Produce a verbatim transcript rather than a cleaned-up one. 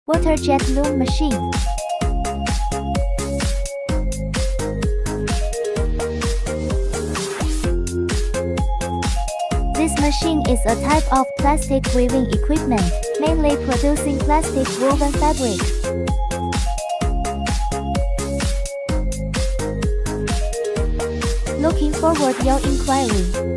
Water jet loom machine. This machine is a type of plastic weaving equipment, mainly producing plastic woven fabric. Looking forward your inquiry.